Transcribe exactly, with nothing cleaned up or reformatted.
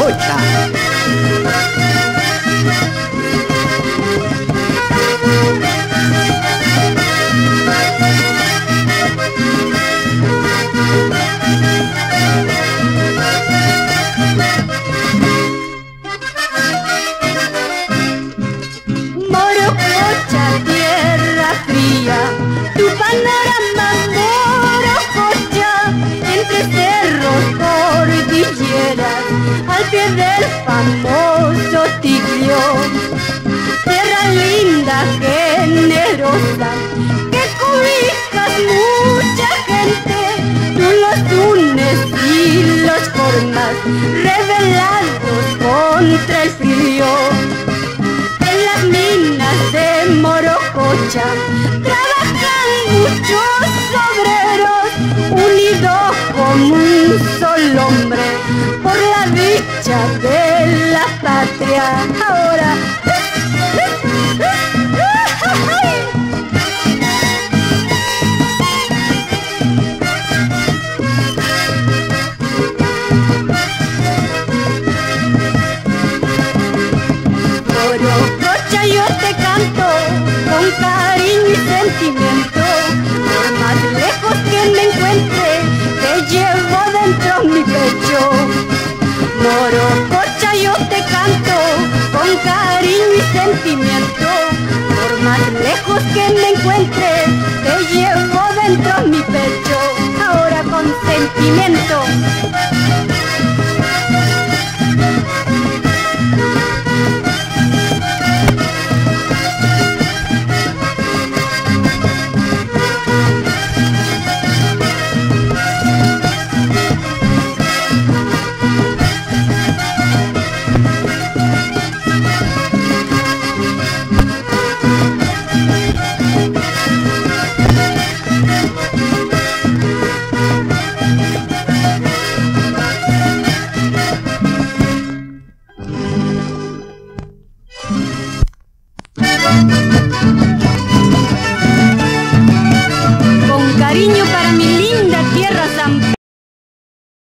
Morococha. Morococha, tierra fría, tu panorama Morococha, entre cerros, cordilleras, al pie del famoso Tiglio. Tierra linda, generosa, que cobijas mucha gente, tú los unes y los formas, rebelados contra el frío. En las minas de Morococha trabajan muchos obreros, unidos como un solo hombre, por la dicha de la patria. Ahora Morococha, yo te canto con cariño y sentimiento, por más lejos que me encuentre, te llevo dentro mi pecho. Morococha, yo te canto con cariño y sentimiento, por más lejos que me encuentre, te llevo dentro mi pecho. Ahora con sentimiento.